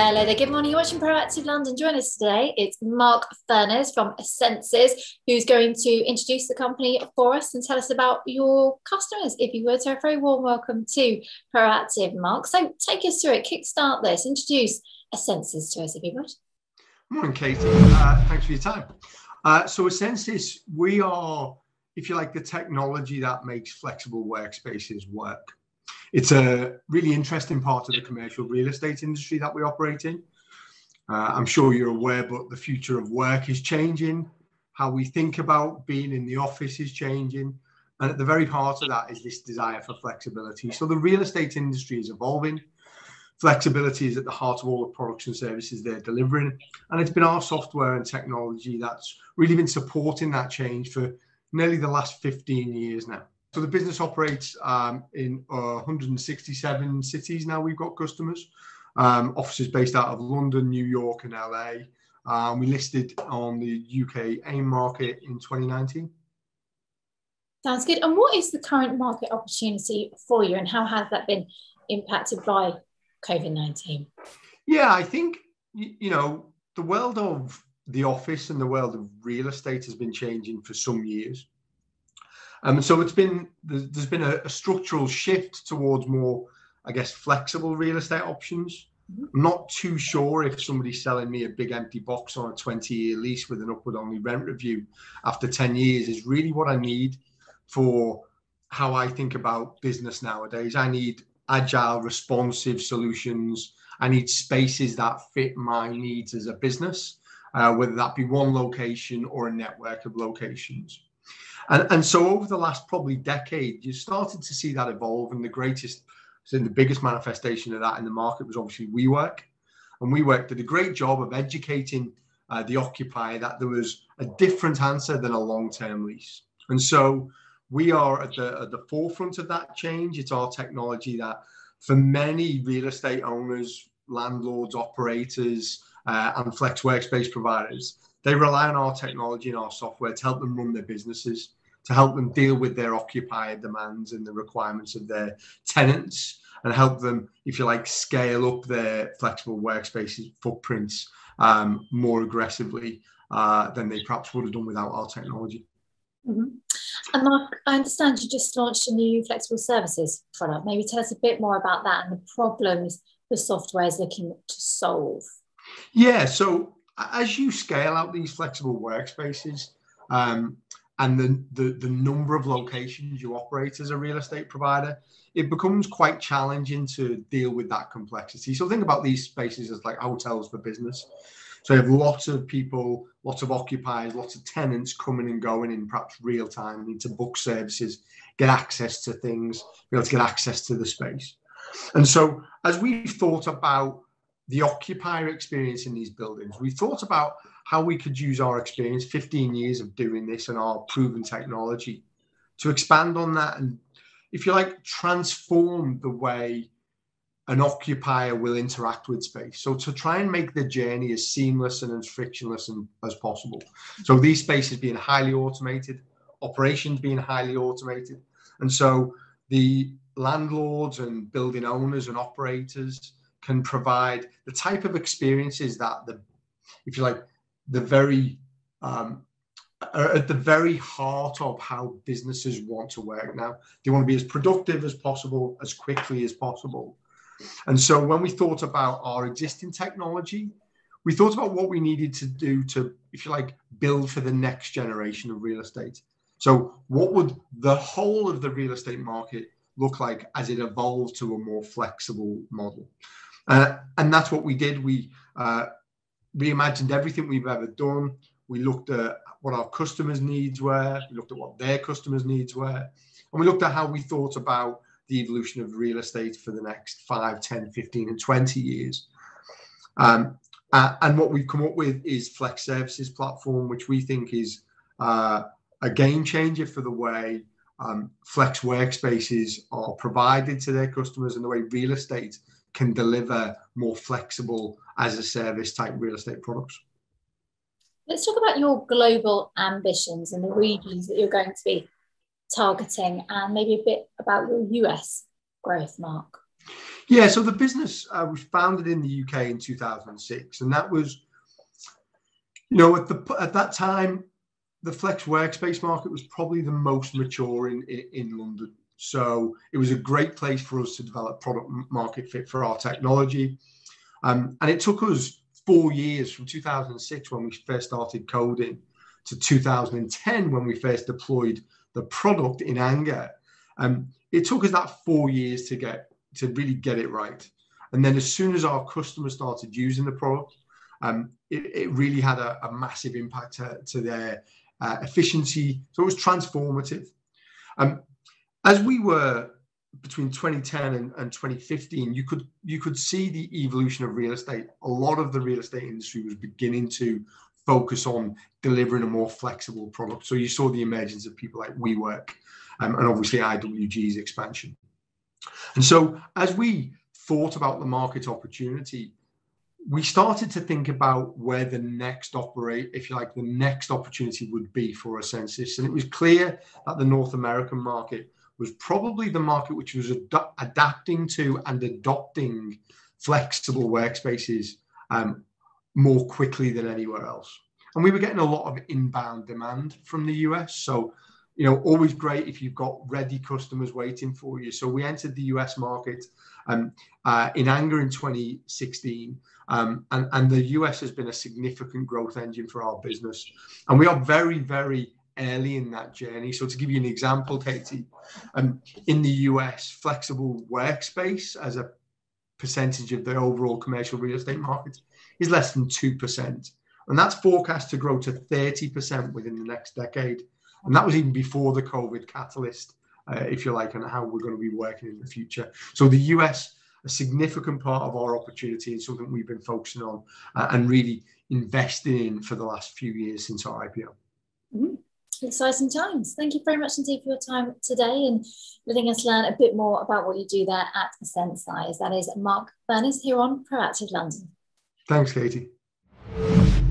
Hello there, good morning. You're watching Proactive London. Join us today. It's Mark Furness from Essensys, who's going to introduce the company for us and tell us about your customers, if you would. So a very warm welcome to Proactive, Mark. So take us through it, kickstart this, introduce Essensys to us, if you would. Morning, Katie. Thanks for your time. So Essensys, we are, if you like, the technology that makes flexible workspaces work. It's a really interesting part of the commercial real estate industry that we operate in. I'm sure you're aware, but the future of work is changing. How we think about being in the office is changing. And at the very heart of that is this desire for flexibility. So the real estate industry is evolving. Flexibility is at the heart of all the products and services they're delivering. And it's been our software and technology that's really been supporting that change for nearly the last 15 years now. So the business operates in 167 cities now. We've got customers, offices based out of London, New York and LA. We listed on the UK AIM market in 2019. Sounds good. And what is the current market opportunity for you and how has that been impacted by COVID-19? Yeah, I think, you know, the world of the office and the world of real estate has been changing for some years. So there's been a structural shift towards more, I guess, flexible real estate options. I'm not too sure if somebody's selling me a big empty box on a 20-year lease with an upward-only rent review after 10 years is really what I need for how I think about business nowadays. I need agile, responsive solutions. I need spaces that fit my needs as a business, whether that be one location or a network of locations. And so over the last probably decade, you started to see that evolve, and the biggest manifestation of that in the market was obviously WeWork. And WeWork did a great job of educating the occupier that there was a different answer than a long-term lease. And so we are at the forefront of that change. It's our technology that for many real estate owners, landlords, operators, and flex workspace providers, they rely on our technology and our software to help them run their businesses, to help them deal with their occupier demands and the requirements of their tenants, and help them, if you like, scale up their flexible workspaces footprints more aggressively than they perhaps would have done without our technology. Mm-hmm. And Mark, I understand you just launched a new flexible services product. Maybe tell us a bit more about that and the problems the software is looking to solve. Yeah, so as you scale out these flexible workspaces and the number of locations you operate as a real estate provider, it becomes quite challenging to deal with that complexity. So think about these spaces as like hotels for business. So you have lots of people, lots of occupiers, lots of tenants coming and going in perhaps real time, need to book services, get access to things, be able to get access to the space. And so as we've thought about the occupier experience in these buildings, we thought about how we could use our experience, 15 years of doing this and our proven technology to expand on that and, if you like, transform the way an occupier will interact with space. So to try and make the journey as seamless and as frictionless as possible. So these spaces being highly automated, operations being highly automated. And so the landlords and building owners and operators can provide the type of experiences that if you like, are at the very heart of how businesses want to work now. They want to be as productive as possible, as quickly as possible. And so when we thought about our existing technology, we thought about what we needed to do to, if you like, build for the next generation of real estate. So what would the whole of the real estate market look like as it evolved to a more flexible model? And that's what we did. We reimagined everything we've ever done. We looked at what our customers' needs were. We looked at what their customers' needs were. And we looked at how we thought about the evolution of real estate for the next 5, 10, 15, and 20 years. And what we've come up with is Flex Services platform, which we think is a game changer for the way flex workspaces are provided to their customers and the way real estate can deliver more flexible as a service type real estate products. Let's talk about your global ambitions and the regions that you're going to be targeting and maybe a bit about your US growth, Mark. Yeah, so the business was founded in the UK in 2006, and that was, at that time, the flex workspace market was probably the most mature in London. So it was a great place for us to develop product market fit for our technology. And it took us 4 years from 2006 when we first started coding to 2010 when we first deployed the product in anger. It took us that 4 years to really get it right. And then as soon as our customers started using the product, it really had a massive impact to their efficiency. So it was transformative. As we were between 2010 and 2015, you could see the evolution of real estate. A lot of the real estate industry was beginning to focus on delivering a more flexible product. So you saw the emergence of people like WeWork and obviously IWG's expansion. And so as we thought about the market opportunity, we started to think about where the next the next opportunity would be for Essensys. And it was clear that the North American market was probably the market which was adapting to and adopting flexible workspaces more quickly than anywhere else. And we were getting a lot of inbound demand from the US. So, always great if you've got ready customers waiting for you. So we entered the US market in anger in 2016. And the US has been a significant growth engine for our business. And we are very, very early in that journey. So to give you an example, Katie, in the US, flexible workspace as a percentage of the overall commercial real estate market is less than 2%. And that's forecast to grow to 30% within the next decade. And that was even before the COVID catalyst, if you like, and how we're going to be working in the future. So the US, a significant part of our opportunity and something we've been focusing on and really investing in for the last few years since our IPO. Mm-hmm. Exciting times. Thank you very much indeed for your time today and letting us learn a bit more about what you do there at Essensys. That is Mark Furness here on Proactive London. Thanks, Katie.